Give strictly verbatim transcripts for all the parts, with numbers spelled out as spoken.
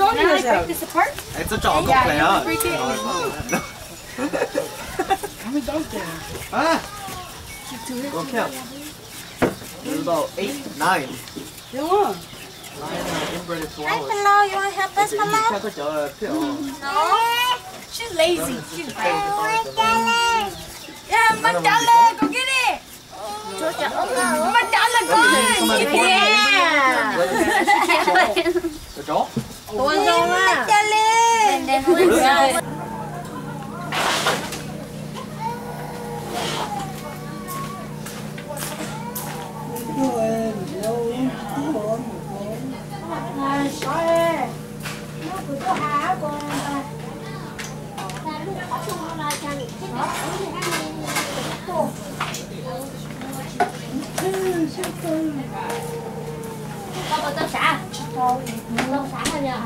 morning or so. This apart? It's a chocolate player. How many dogs there? Ah. Go count. There's about eight, nine. Đúng không? Nine uh, inbred Hi, flowers. hello. You want to help us, hello? No. She's lazy. She's lazy. Yeah, Mandala, go get it. Mandala, go. Yeah. Cái chó. Ôi rồi mà. Mandala. Con có tao xả. Tao xả thôi nhờ.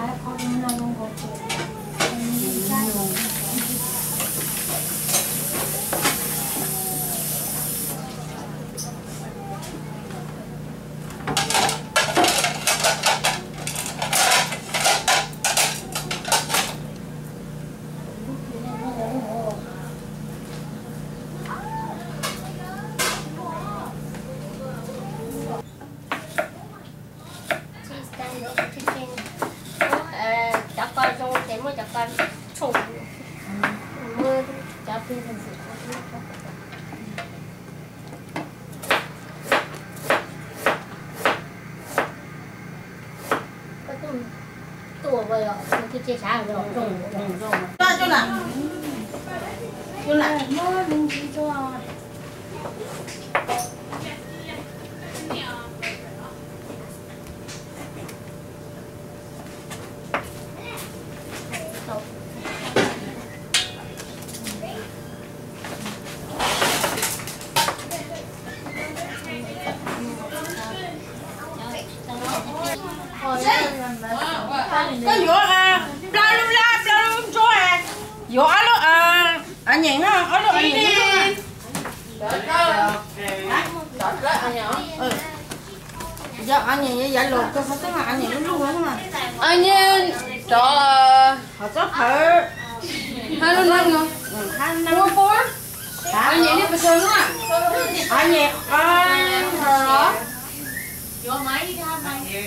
Chia sẻ rồi rồi rồi cho cho nào cho nào nó đừng đi cho có vụ à bla bla bla chỗ à vụ ở đó à anh nhìn nó ở đó anh nhìn nó ừ giờ anh nhìn như vậy luôn tôi không thấy mà anh nhìn nó luôn nữa mà anh nhìn cho họ rất hở hai mươi năm rồi hai năm mua phố anh nhìn đi bây giờ nữa anh nhìn anh hở vô máy đi ra máy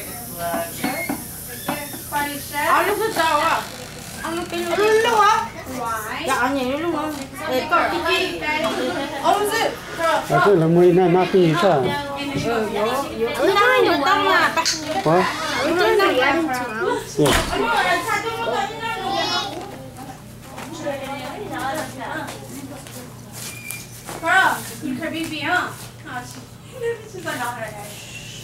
anh lúc sao à anh lúc cái lúc lúc hả dạ anh nhìn lúc hả để coi cái gì ông gì à这了没那那第一个 ừ vô vô ở đây người ta mà có ở trên này anh yeah. Bro, you could be beyond. She's like not her head.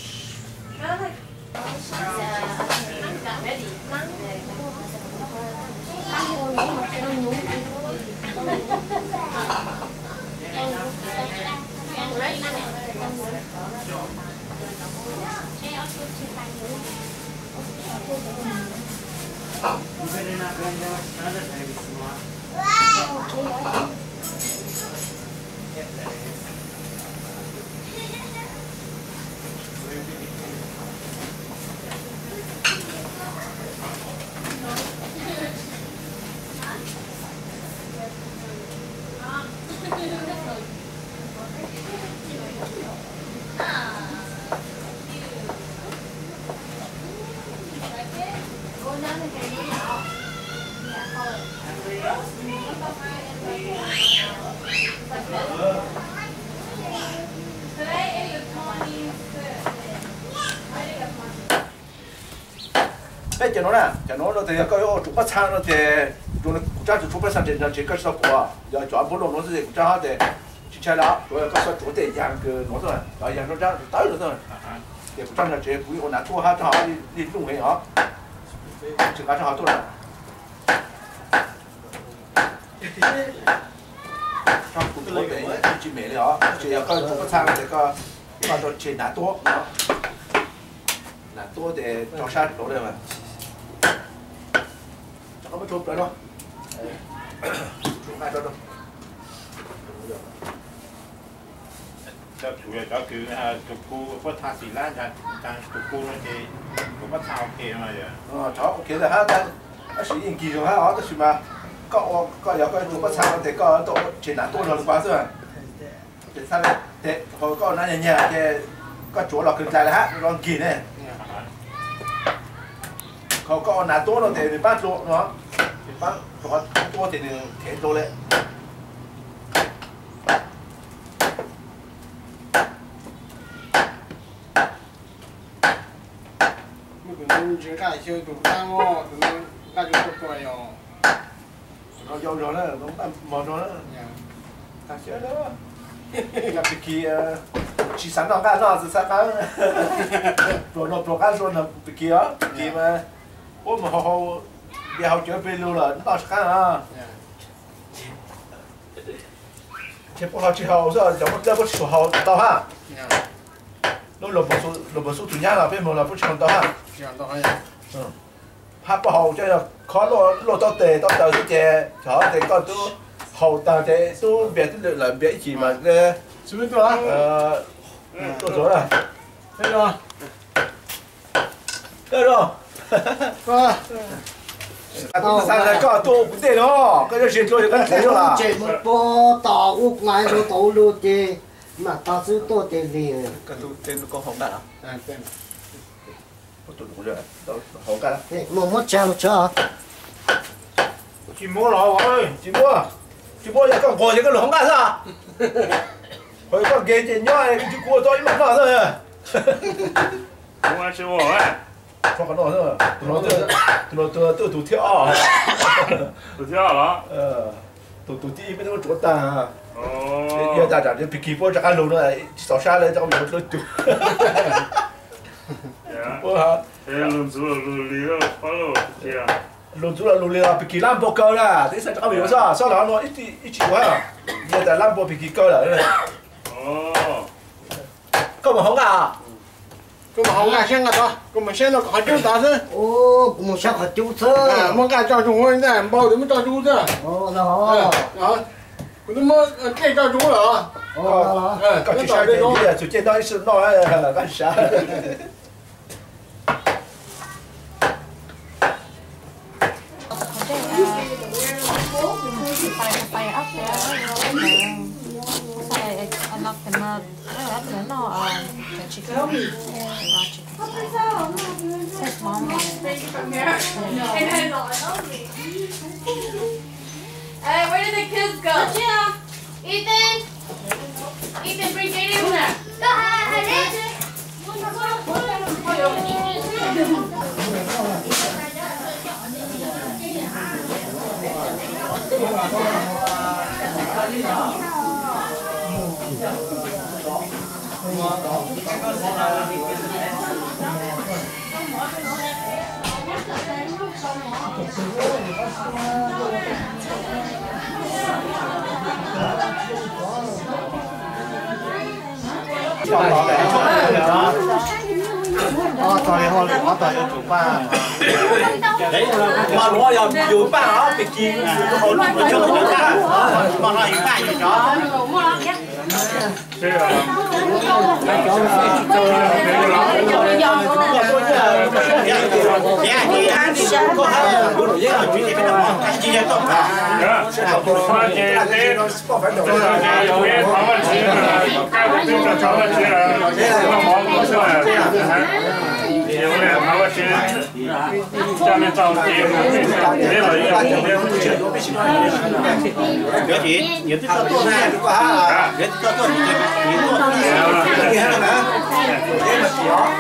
Bây giờ nó nè, giờ nó nó thì có chụp bắt sang nó thì chúng nó cha chụp bắt sang thì nó chỉ có sao của, giờ chọn bốn lồng nó thì cũng cha thì chỉ cha đó, rồi có sao chụp thì dạng cái nó thôi, rồi dạng nó ra tới rồi thôi, thì cũng cha là chỉ quý ông nào thua ha cho họ đi đi luôn hay họ, chỉ cả cho họ thôi là, trong cũng có để chỉ mẹ đấy họ, chỉ có chụp bắt sang thì có có cho chỉ nát多，nát多để cho sát đồ đây mà. Không có chụp nữa đâu, chụp hai đâu đâu. Cho chủ yếu đó cứ chụp cô phát thang xì lan ra, chụp cô nó thì bắt thao ok mà vậy ờ cháu ok là ha ta nó sử dụng kỳ rồi ha đó tức là có có có cái chụp bắt sao thì có tổ chỉ là tổ rồi quá rồi để sao để hồi có nó nhẹ nhẹ cái có chỗ là cực dài là ha còn kỳ nàyเขาก็เอาหน้าตัวเราแต่ในบ้านโลเนาะในบ้านตัวตัวแต่ในเทนโตเลยมึงเป็นชื่อการชื่อถูกตั้งว่าถูกการชื่อตัวตัวอย่างเรายอมยอมแล้วต้องตั้งมองยอมแล้วตั้งเชื่อแล้วกับปีกี้ชีสันต้องการนอกสักครั้งตัวเราตัวการส่วนน่ะปีกี้อ่ะปีกี้มาโอ้มันเขาเขาเดี๋ยวเขาเจอไปรู้เลยต้องสักครั้งอ่ะเช่นพวกเขาที่เขาจะจะพวกเจ้าพวกที่เขาต่อฮะเราเรา不说เรา不说主要了，别莫了不抢到哈。 抢到还嗯，拍不好就要靠落落到地到到啲只，就地個都後但只都別啲兩邊一起嘛嘅。 是不是多啊？ 誒，多咗啦。 對咯， 對咯。 多啦。 啊，咁三個個都唔對咯，嗰啲先做就咁對咗啦。 這麼多大屋買到道路嘅，嘛大少多啲嘅。 個都對都講好緊啊。 嗯，對。 我都懂咗，都好緊啦。 冇乜正咗。 節目啦，喂，節目啊，節目有個我有個兩間啦。佢個幾隻鸟係就過咗一萬蚊啦。 我玩吃我哎。 我看到是，都都都都都跳啊！ 都跳了。 呃，都都第一边那个做单啊。 哦。 要大家这比基波这按路呢，扫下来这个有都丢。我哈。 哎，轮住了，轮里了，跑了，这样。 轮住了，轮里了，比基兰博高了，这是这个有啥？上来喏，一起一起玩啊！现在兰博比基高了。 哦。 咁咪好啊！ 咁咪好啊，先個咗，咁咪先到搞就打先。 哦，冇想個丟車。 啊，冇搞照住我呢，冇點照住啫。 哦，那好。 啊，我他媽這照住了啊。 哦， 哎，搞起下嚟嘢就見到一次鬧哎，幹啥？ Hey, where did the kids go? Ethan! Ethan, bring J D in there. Go ahead. 哦，當你可能我當要做班。 mà nó giờ dù ba nó bị kia hồi nó cho nó ra mà nó hiện tại gì đó 這個。下面照片，没了一个， 有錢有啲多多咧，如果嚇有啲多多你你多啲嘢係咪啊？你咪試下。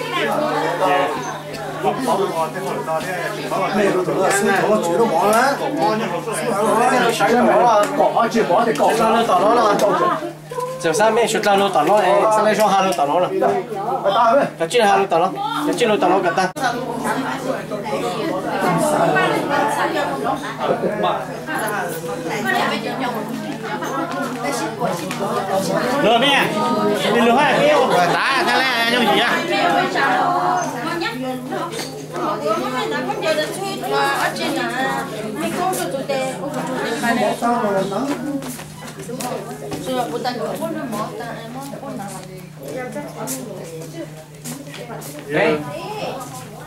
我我我聽我哋多啲，咩都做啦，先我住都冇啦，我使咗冇啦，講住講哋講啦，大佬啦，做住。就上面學單佬大佬，誒，上面上下佬大佬啦。咪打咩？就轉下佬大佬，就轉佬大佬簡單。lừa mẹ đi lừa hai cái đá thế này như gì á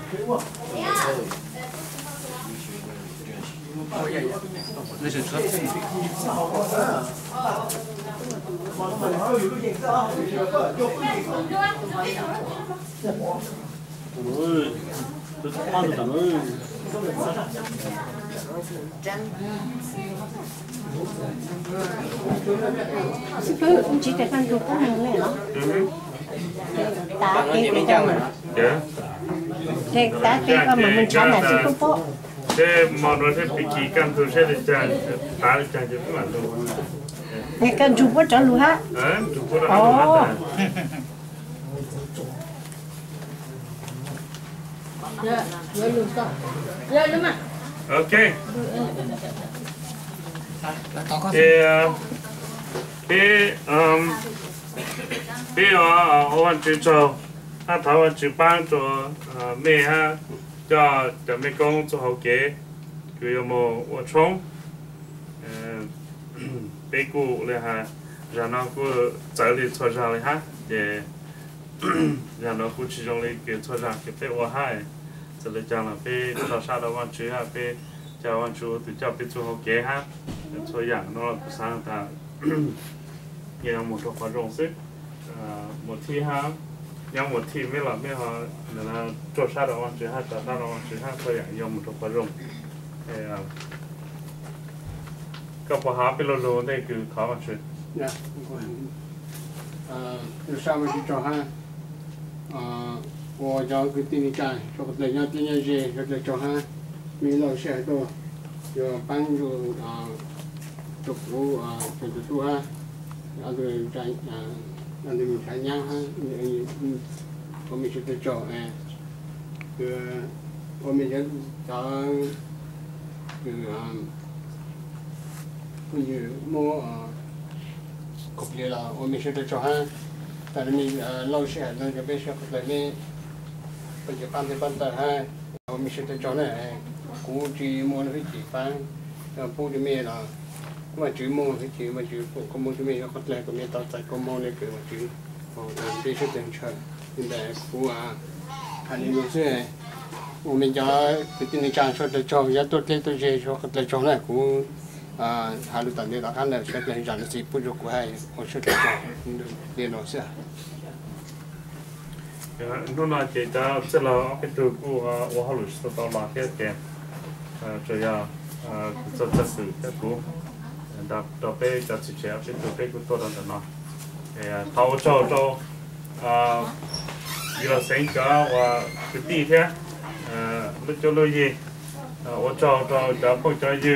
那是车。 ơi tôi ăn được tao ơi ông chỉ phải ăn được có hàng này đó tá cái cái trong thế tá cái con mà mình chán là chỉ không có thế mà nó thế bị kỳ căn tôi sẽ được chán tá được chán chứ không ăn được nghe cần chụp có cho luôn ha à chụp có ăn luôn ha dạ dạ luôn sao dạ đúng mà ok thì thì um thì ở ởวันที่สองถ้าถามวันที่บ้านตัวแม่ฮะจะจะไม่กงจะ好嘅คือ有冇我冲呃ไปกูเลยฮะ然后กู在里坐上เลยฮะ也然后กู其中的给坐上给被我害这里讲了被老啥的往去哈被叫往去就叫被做好嘅哈做样那不上他也有冇做化妆师หมดที่ห้ายังหมดที่ไม่หลับไม่หอเดี๋ยวนะโจชาดวันที่ห้าจัดชาดวันที่ห้าตัวอย่างยอมหมดทุกคนรุ่งเออก็พอหาไปโลโลได้คือเขามาช่วยเนี่ยเอ่ออยู่上面去找哈呃我叫个店里干说个人家店里去说个找哈没老些多有帮助啊做服啊做做做哈然后在啊อันนี้มันใช้ยากฮะผมมีชุดเจาะเองคือผมมีชุดจางคืออ่าคุณอยู่โม่อ่ากบเยอะแล้วผมมีชุดเจาะฮะแต่มีเล่าเสียนั่นจะเป็นชุดแบบนี้เป็นจะปั้นจะปั้นแต่ให้ผมมีชุดเจาะเนี่ยกูจีโม่ที่จีปั้นปูที่มีแล้วmà chữ môn thì chữ mà chữ có môn chữ mình có thể có miếng tao tại có môn này cứ mà chữ còn làm cái sự tình trời nhưng để phù à anh em nói thế mình cho cái tình trạng cho để cho giá tốt lên tôi chơi cho cái cho này cũng à hai đứa tận đây đã khăn là cái tình trạng gì bút được của hai một số cho để nó sẽ nó là chỉ cho sẽ là cái từ của của họ lúc sau đó là cái cái rồi à cho cho sự cái của đọc đọc về cho chị trẻ về đọc về của tôi là nó thâu cho cho à giờ sáng cho và cái tí thế lúc cho lôi gì ở cho cho cho không cho gì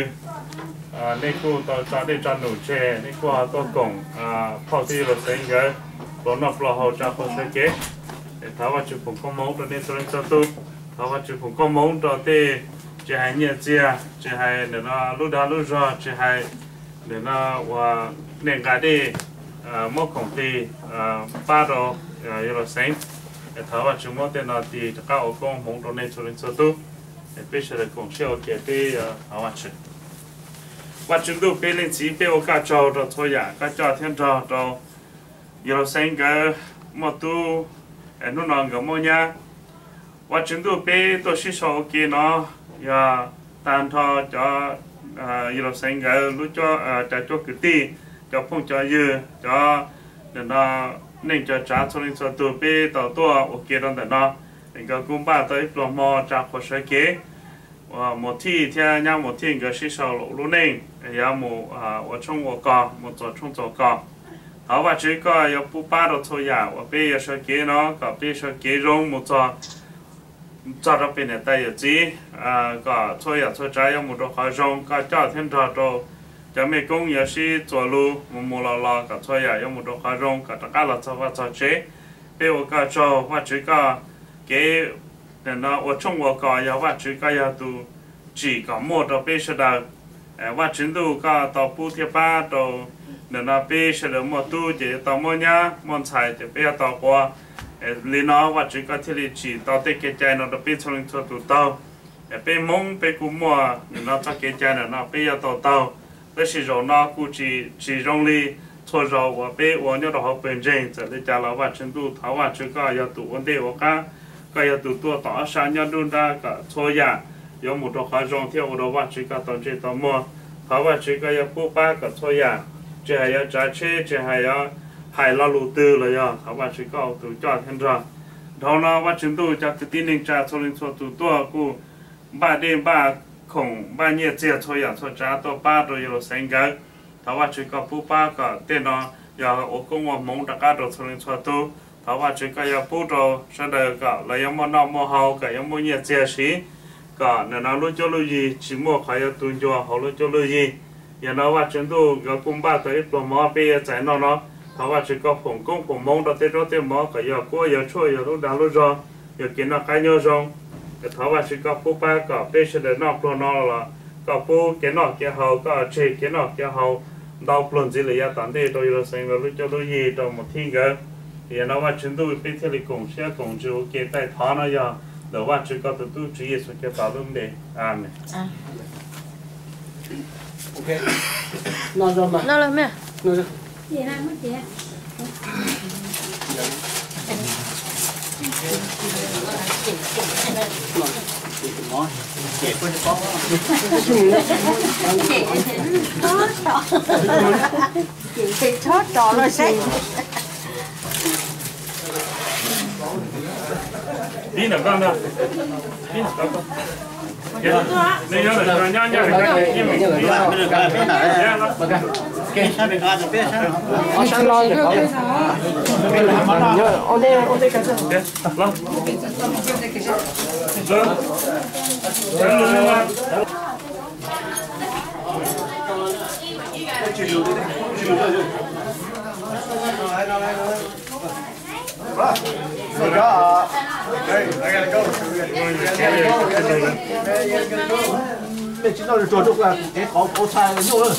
nên cô tao cho để cho nụ chè nên cô tao cổng phao tí là sáng cái bọn nó là hậu cho không sẽ kế tháo vào chụp phùng công mẫu cho nên tôi cho tôi tháo vào chụp phùng công mẫu cho tê chỉ hay nhẹ chia chỉ hay để nó lúc đó lúc rồi chỉ hay để nó và nền cái đi mỗi công ty ba đồ rồi sáng để tháo vào chúng mỗi tên là thì các ông công muốn đồ nên cho nên cho tôi để bây giờ cũng sẽ ok đi tháo vào chúng và chúng tôi bây lên chỉ bây giờ các trò rồi thôi à các trò thiên trò rồi rồi sáng cái một tu nó nói cái mỗi nhà và chúng tôi bây tôi sẽ so ok nó và tan thọ cho rồi sáng cái lúc cho trả cho cái ti cho phong cho dư cho để nó nên cho trả cho nên cho tôi bây tàu tua ok đó để nó nên cái cũng ba tới lòng mò trả của sợi kế và một thi theo nhau một thi cái sẽ sau lúc nên ya một ở trong một cò một chỗ trong chỗ cò họ và chỉ có ya bu ba đồ thôi ya và bây giờ sợi kế nó có bây sợi kế rong một chỗ cho nó bên này tay gì à có thôi ya thôi trái một đồ khai rong có cho thêm trò đồ cho mấy công giờ sĩ做路một một lò lò có thôi ya một đồ khai rong có tất cả là cho và cho chế bây giờ có cho và chỉ có cái nên nó ở trong một cái ya và chỉ có ya tu chỉ có một đồ bây giờ là và chính tu có tàu bu thiệp ba đồ nên nó bây giờ là một tu chỉ tàu mua nhá mua xài chỉ bây giờ tàu qua lý nó và chỉ có thể chỉ tàu tết cái trái nó bây giờ lên tu tàu bây mông bây cú mua nên nó cho cái trái nó bây giờ tàu tàu bây giờ rồi nó cú chỉ chỉ rong li thôi rồi và bây giờ nhớ đồ học bên trên giờ để trả lại và chính tu tháo và chỉ có ya tu vấn đề và cả cái tụ tua tỏ sáng nhân đun ra cả xôi ya có một đồ khai rong theo đồ vật chỉ cả tàu chế tàu mua họ vật chỉ cái bố ba cả xôi ya chỉ hay trái chế chỉ hay hay là lũ tư là ya họ vật chỉ có tụ cho thêm ra đó là vật chúng tôi cho cái tin linh trả cho linh cho tụ tua của ba đêm ba khổng ba nhiệt chế xôi ya xôi trả tàu ba rồi rồi sinh cái họ vật chỉ có bố ba cả tên nó giờ ở công việc mong đã cả rồi cho linh cho tụ thảo và chỉ cái bút đồ sau đó cả là những món nào mua hậu cả những món nhiệt chế xí cả nên nó luôn cho lưu gì chỉ mua khai tuần cho họ luôn cho lưu gì giờ nó và chúng tôi cái công ba tới bộ mỏ bây giờ chạy nó nó thảo và chỉ có phòng công phòng mong đó tới đó tới mỏ cả giờ qua giờ chua giờ lúc đang lúc rồi giờ kiến nó cái nhau rồi thảo và chỉ có bút ba cả bây giờ để nó pro nó là cả bút cái nó cái hậu cả chế cái nó cái hậu đào plon gì là giờ tận đây tôi là xem là lúc cho lưu gì trong một thiên cái thì nóว่าchúng tôi biết thế là cùng sẽ cùng chú cái tay tháo nó giờ đểว่าchúng có từ từ chỉ là cái tạo luôn để amen ok nó rồi mà Nó lên mẹ. nó rồi Gì làm mất chị? Chị chót trò rồi sách. đi nào con đâu đi nào con đây nhớ là nhớ nhớ cái cái gì mà bây giờ cái bên này cái sao bên đó bên sao ở sao lo cái nhớ ở đây ở đây cái gì lo Right. So, uh, hey, I gotta go. Mình chỉ nói được trò trục là cái khó khó sai nhiều hơn.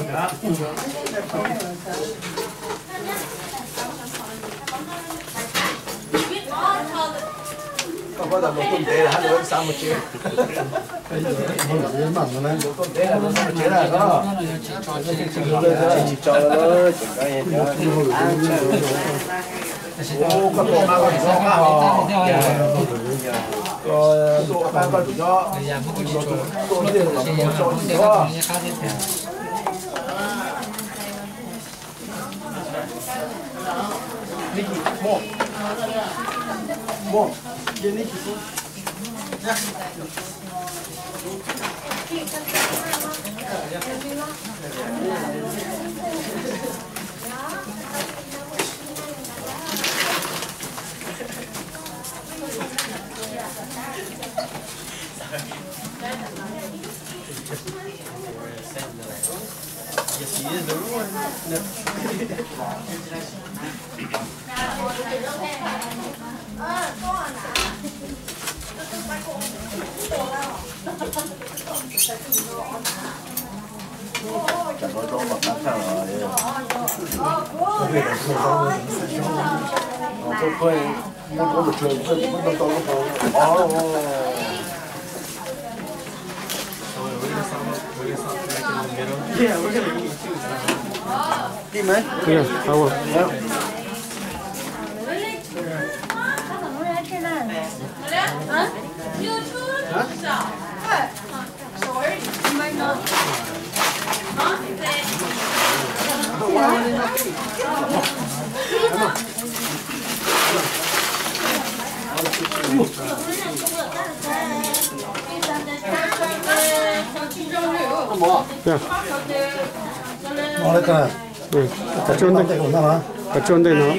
Không có là một công tế là hai đứa sang một chiều. Một công tế là một sang một chiều là đó. Chỉ cho nó chỉ có hiện đó. Ô, các bộ mang vào cho mang vào. Rồi, tụ mang vào cho. Tụ tiền là một cho gì đó. Niki, mo. Mo, ये Niki को. Yes, he is the ruin. Chẳng có chỗ mà cắt sao rồi. Tôi quay muốn có một trường tôi muốn tôi tôi có Yeah, we're gonna eat too. Đi mấy? yeah how well Yeah. Hả? Chưa chưa. Sao? Sorry. Mai nó. Hả? 뭐? yeah 뭐랄까? 응 같이 온대 온다. 같이 온대 너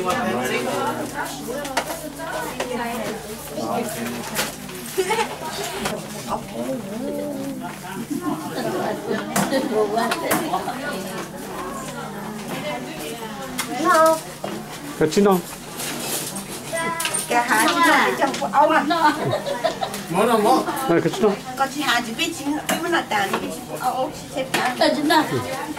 Nó 같이 너 cái hạt nó trong của ông à. 뭐 나 뭐? 아 같이 너 Có chị hạt chỉ biết chính biết là tàn thì biết ông xếp tàn. Tao chính là.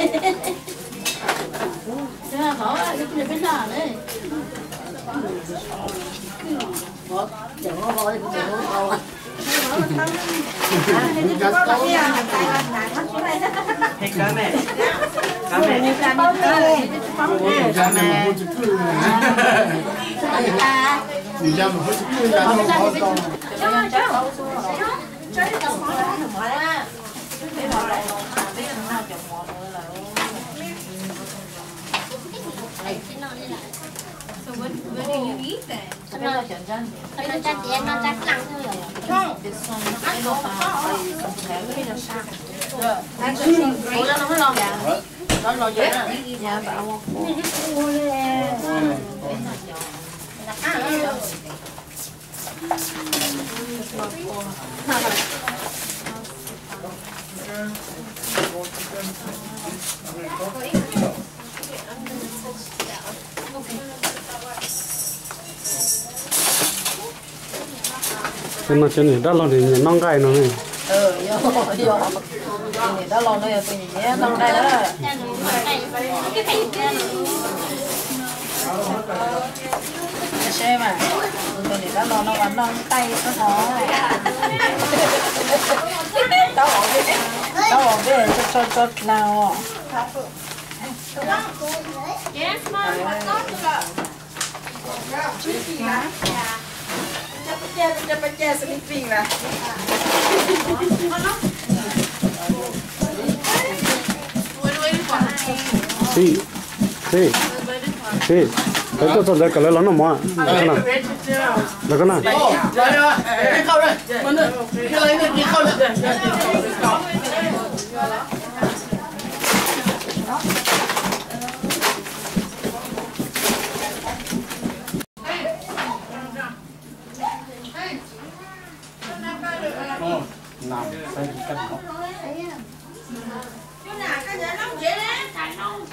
Thế là khó à, cái này bên nào đấy. Chẳng có voi, chẳng có voi. Hey, cá mẹ. Cá mẹ. Cá mẹ. Cá mẹ. Mình ra một cái chữ là nó có to. So what, what do you eat then? Nó chắc chị em nó chắc lặng thôi rồi. Không. Ăn đồ phải cái là sao? Ăn cái gì? Ủa nó không lo gà. Nó lo gì đó? Dạ bảo. Cái nó trên này đã lo thì nong gai nó này. Ừ, vô, vô. Thì đó lo này tôi nhé, nong gai đó. Xem mà, tôi thì đó lo nó còn nong tay nó thôi. Đó bọn cái, đó bọn cái cho cho cho nào. Yes, mom. What's not to go? Cepat cepat cepat sleeping lah. Sí, sí, sí. Esto es el que le lo no más. ¿La cana? ¿La cana? Rồi rồi, đi khâu đây. Cái lấy này đi khâu đây. Nằm xây cái nó. Chú nào cái nhà nóng dễ đấy. Chạy nóng.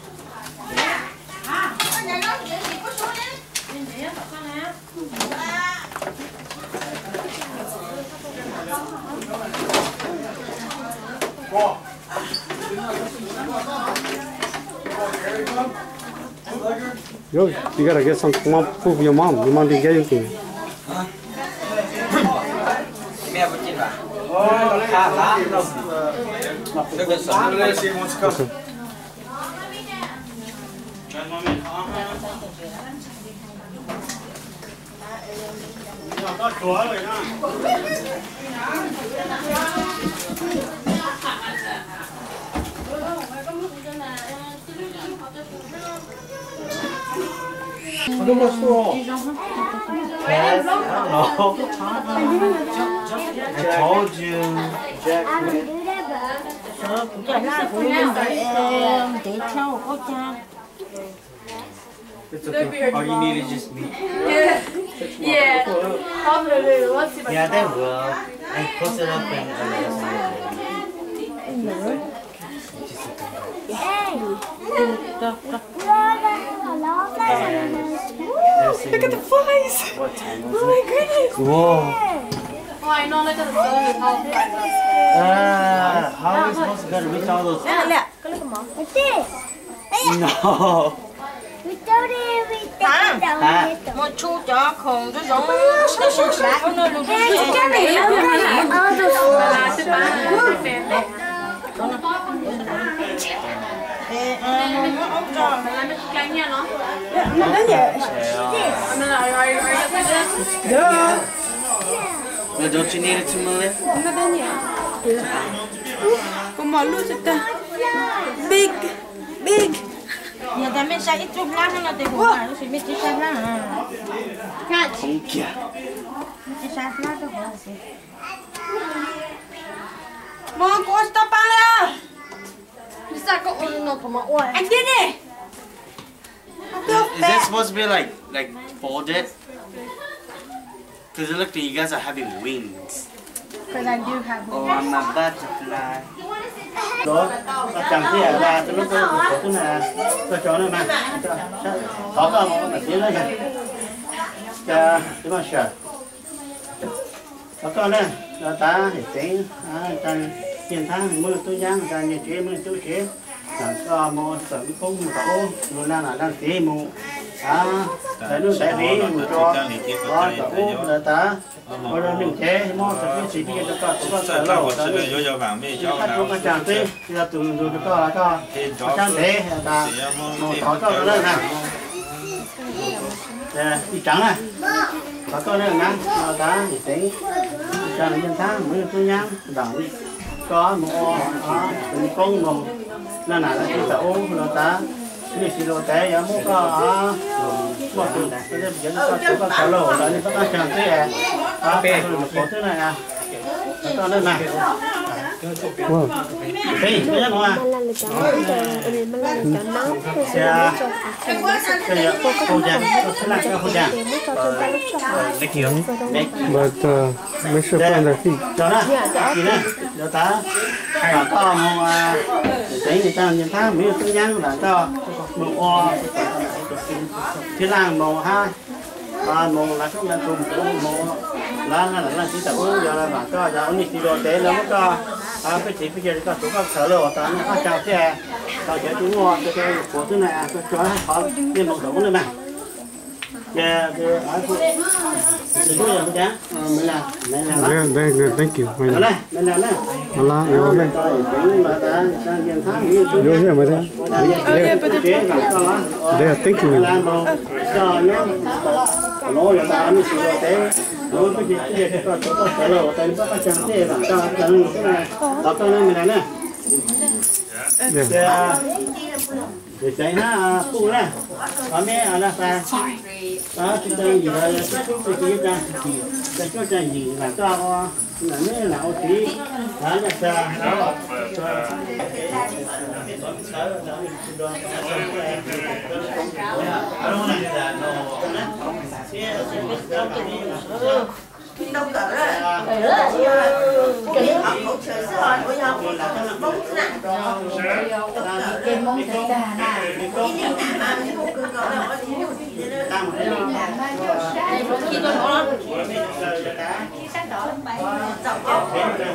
À, cái nhà nóng dễ thì có số đấy. Nhìn dễ thật con nè. Yo, you gotta get some come on, prove your mom. Your mom didn't get anything. Mẹ vẫn chín vào. Khá khá. Được được sống lên xin một câu. Có chúa rồi đó. Nó mất số. Yes, I don't know. I told you. Jack. It's okay. All you need is just me. Yeah. Yeah. Probably. Let's see if I Yeah, they will. And close it up and Look at the flies! What time Oh my goodness! Whoa. Oh, I know, look at the flies. Uh, how are we supposed to go to reach all those? No. Hả? Một chú chó không cho giống nó sống sát nó luôn. Cái này nó Ờ, rồi. nó ốc tròn. Cái nhà nó. Nó đến vậy. Yeah. No, don't you need it to move? Nó đến vậy. Con mò luôn ta. Big, big. Nhà ta mình sẽ ít chút lát nó thì cũng phải sẽ biết chút lát. Không kìa. Chút lát đó hả? Mom, có stop á. Bisa kau ulo kau mau uai. Anh biết đi. Is that supposed to be like like folded? Because it looked like you guys are having wings. Because I do have Oh, I'm a butterfly. Đó, chẳng gì là tôi lúc tôi có cái là tôi cho nó mà. Có cái mà nó tiến lên rồi. Cha, chúng ta sợ. Có cái này, là ta thì tính, à, ta hiện tháng mưa tôi giang, ta như chế mưa tôi chế. Là có một sợi cũng một tổ, rồi là là đang chế một à để nó sẽ đi một cho có cho u là ta rồi nó mình chế mò sẽ biết gì bây giờ có có sẽ lâu đó đi các chú các chàng thế giờ tụi mình tụi có là có chàng thế ta một thỏi cho nó lên nè đi trắng này có con này nè ta thì tính chàng nhân tháng mới tôi nhang đẳng có một con một là là cái tàu là taนี่สิโลแต่ยามุก็อ่าบ่ตื่นแต่เดี๋ยวจะก็จะก็สโลแล้วนี่ก็ต้องจังซี่อ่ะอ่าเป็นหมดที่ไหนอ่ะก็นั่นน่ะเฮ้ยไม่ใช่หรออ่ะเสียเสียโคจังก็สลักก็โคจังเล็กเขียวเล็ก butไม่ใช่คนละที่ cho nó gì nè cho ta và có một cái người ta nhìn thấy mấy cái nhang là cho một o cái làng màu hai và màu là số lượng cùng màu là là là chỉ tập uống giờ là mà cho giờ ông đi đồ tế nó mới cho à cái chỉ bây giờ có số các sở lộ ta nó có chào xe chào xe chúng ngon cho cái của thứ này cho cho họ đi một số nữa mà yeah the I put the do ya cha mình là mình là yeah thank thank you mình là mình là nè là nó lên vô here mà thế đây thank you cho nó nó là ta nó sửa thế nó cái gì cái có có sửa lộ tại nó có chẳng thế là cho cho cái này đó cho nên mình là nè để chạy nó phụ nè ở mẹ ở là ta đó chúng ta gì là chúng ta chỉ ra chỉ cho cho gì là cho là mẹ là ô tí đó là ta đó đâu cỡ đó cái học một trời rồi của nhau bóng nặng cái mông thấy ta nè cái gì nè mà cái một cơn cỡ đó có gì khi tôi nói khi sách đó dọc ốc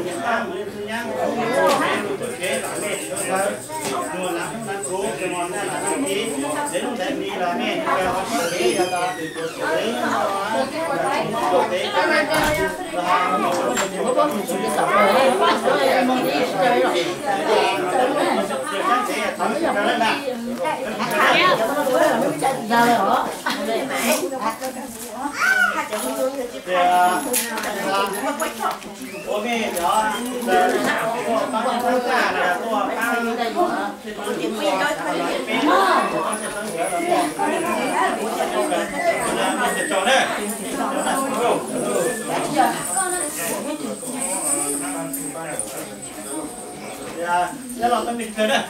dạ, nó làm cái mình chơi đấy.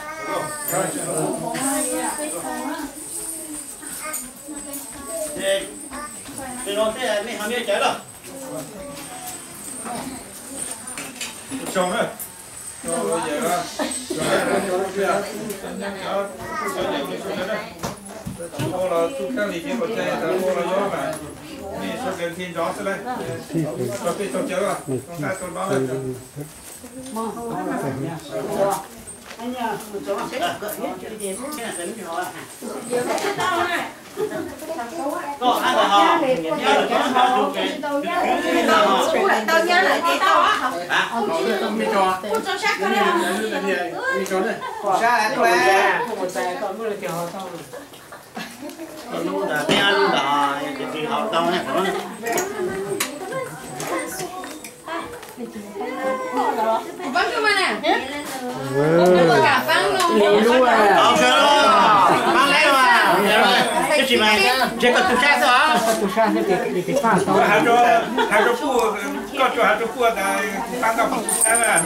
Thì, thì nó thế này không biết chơi đâu. Chồng đấy. Rồi vậy đó. Rồi là tu cái gì cái vật này, rồi là gió mà. Đi sau cái thiên gió sẽ lên. Có cái chỗ chơi à? Không phải chỗ đó lên. Anh nha, một chỗ sẽ gợi hết cái gì cái này tính rồi à. Có hai bà họ, nhớ là có hai chục cái. Chú lại tao nhớ lại đi tao á. À, không cho cho sát cái này. đi cho đây Ra lại qua. một tay con mới là chờ họ xong rồi luôn là té luôn là thì họ tao này nó Vâng cơ mà nè. vâng Cả vâng luôn. luôn à ok mang lấy mà cái gì mà chỉ có tụi cha thôi tụi cha thì thì thì pha xong Hai chỗ hai chỗ phu có chỗ hai chỗ phu là tăng cao phong sáng à.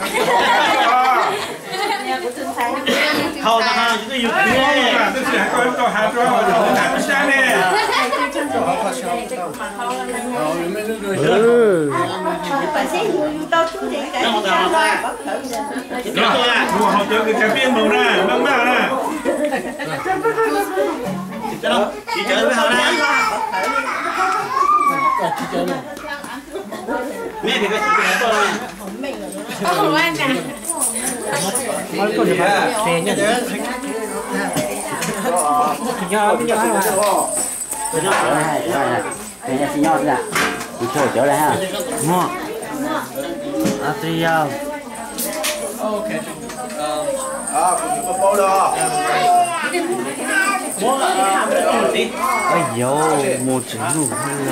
hầu ta chúng tôi dùng cái Mà tôi chỉ hai chỗ chỗ hai chỗ hai sáng nè. ừ nó một tao mà nó tôi à Mua học chỗ cái cái viên màu nè, măng măng nè. cho nó chỉ chơi với họ nè mẹ thì phải chỉ tôi Ồ anh nè. mới có được tiền nhá nhớ nhớ Chỗ này ha, chỗ này. Cái này xin nhọt ra. Đi chỗ chỗ này ha. Mua. À, tùy nhau. Ok. À, cũng có bao đó. Ây dô, một chữ đủ.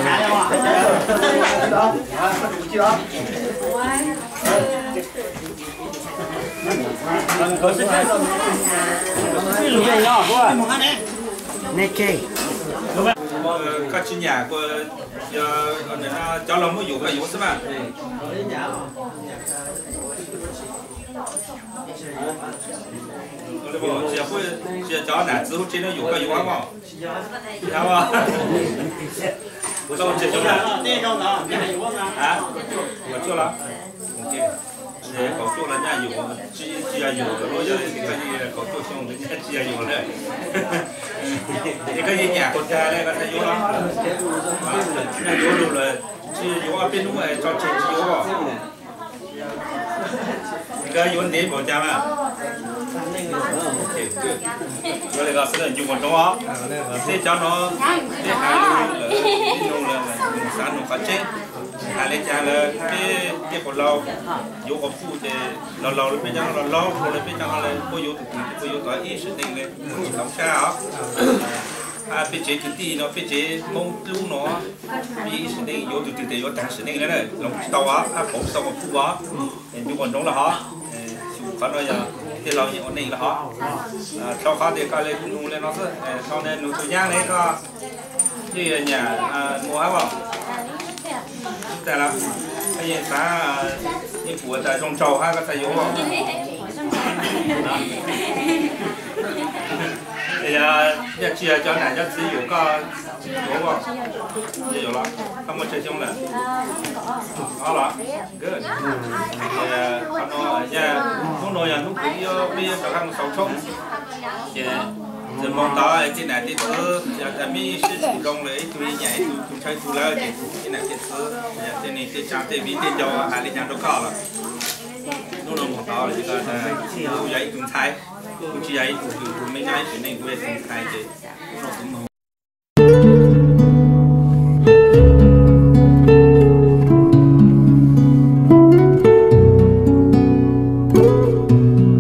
Nè kì. Các chị nhà của cho lòng mới dùng hay dùng sao mà? Tôi bảo chị phải chị cho nãy giờ chị nó dùng hay dùng không? Sao à? Tôi chị cho nãy. À? Mà chưa lắm. Ok. Để có chỗ là nhà dùng, chị chị dùng rồi giờ cái gì có chỗ xong thì chị dùng đấy. Cái gì nhà con trai này có thể dùng lắm. Nhà dùng rồi là chị dùng ở bênนู้này cho chị chị dùng. Cái dùng để bỏ cha mà. Rồi là cái sẽ dùng một đó. Để cho nó để hai luôn là luôn là sản nó phát triển. Hai lên cha là cái cái củaเราอยู่กับผู้แต่เราเราไม่จังเราเราเราไม่จังอะไรผู้อยู่ผู้อยู่ตัวอีสุดนี่เลยสองชาอ่ะอ่าเป็นเจติตีเนาะเป็นเจมงลูเนาะมีอีสุดนี่อยู่ตัวติดอยู่แต่สุดนี่เลยเลยลงตัวอ่ะผมตัวกับผู้ว่าอยู่บนตรงละฮะอยู่กันว่าอย่างที่เราอยู่นี่ละฮะอ่าชาวเขาเด็กก็เลยนู่นเลยเนาะซึ่งชาวเนี่ยนู่นตัวย่างเลยก็ที่เนี่ยอ่ามัวว่าแต่ละไอ้ยังสานี่ผัวแต่จงโจฮะก็จะอยู่อ่ะไอ้ยาเนี่ยเชียร์เจ้าไหนจะซื้ออยู่ก็อยู่อ่ะจะอยู่ละทำมาเชื่อจงเลยเอาละ good เนี่ยทำน้อยเนี่ยทุกหน่วยอย่างทุกปีก็ปีจะทำสองช่องเนี่ยจะมองต่อที่ไหนที่ซื้ออยากจะมีชื่อลงเลยตัวใหญ่ตัวใช้ตัวแล้วที่ไหนที่ซื้ออยากจะนี่ที่จ้างที่มีที่จอหาที่จ้างตัวเก่าละนู่นมองต่อเลยก็จะตัวใหญ่ตัวไทยตัวใหญ่ตัวตัวไม่ใหญ่ตัวนี้ตัวเป็นไทยเลยเ